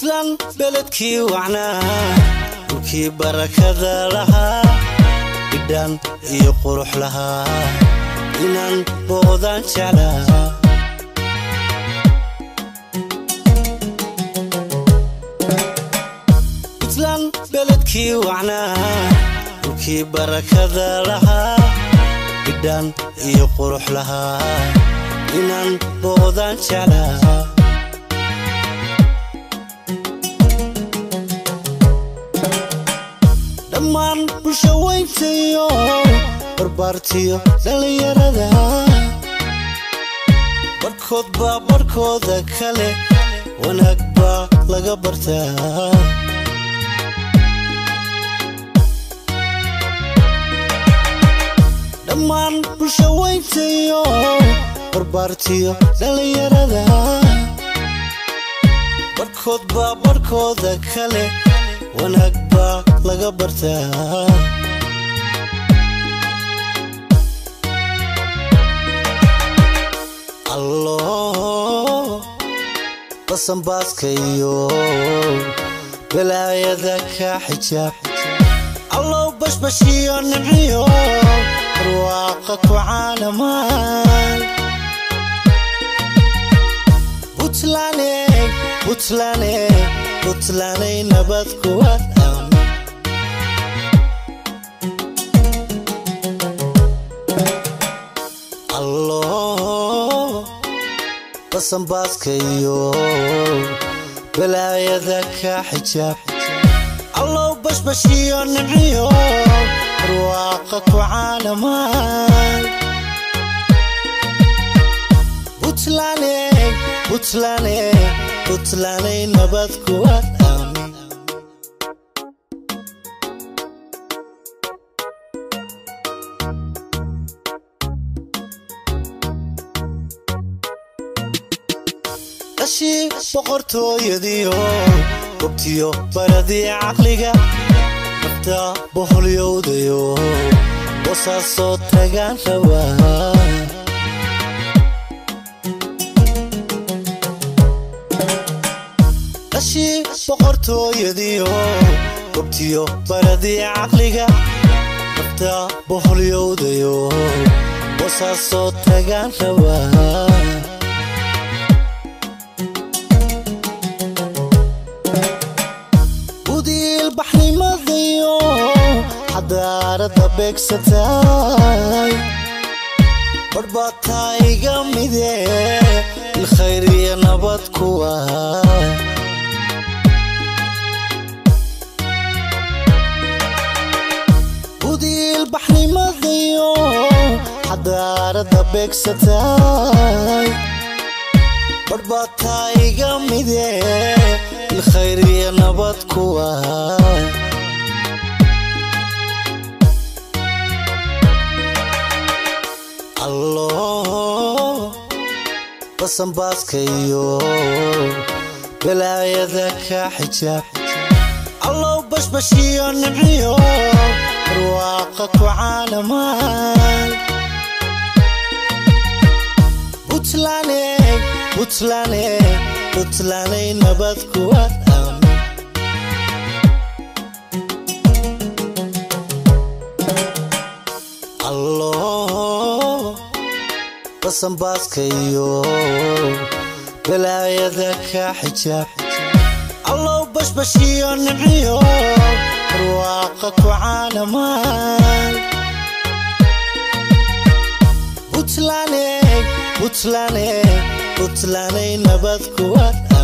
puntland beledkii wacnaa dhulkii barakada lahaa bidhaan iyo qurux lahaa inaan boodan jeclaa puntland beledkii wacnaa dhulkii barakada lahaa bidhaan iyo qurux lahaa inaan boodan jeclaa dhammaan bulsho weyntayo barbaartiyo dhalinyarada barkood baa barkooda kale wanaag baa laga bartaa dhammaan bulsho weyntayo barbaartiyo dhalinyarada barkood baa barkooda kale wanaag baa laga bartaa allo basanbaaska iyo balaayada ka xijaab allo bashbashiyo nimciyo barwaaqa ku caanamaan puntlanday nabad kuwad allo basanbaaska iyo balaayada ka xijaab allo bashbashiyo nimciyo barwaaqa ku caanamaan puntlanday nabad kuwad ashii boqortooyadiyo gobtiyo baradii caqliga nafta boholyowdayo wasaasoo tagaan rabaa ashii boqortooyadiyo gobtiyo baradii caqliga nafta boholyowdayo wasaasoo tagaan rabaa udiil baxnimadayo xadaarada beegsatay barbataa iga mide ilkhayr iyo nabad kuwa udiil baxnimadayo xadaarada beegsatay barbataa iga mide ilkhayr iyo nabad kuwa allo basanbaaska iyo balaayada ka xijaab allo bashbashiyo nimciyo barwaaqa ku caanamaan puntlanday nabad kuwad allo basanbaaska iyo balaayada ka xijaab allo bashbashiyo nimciyo barwaaqa ku caanamaan puntlanday nabad kuwad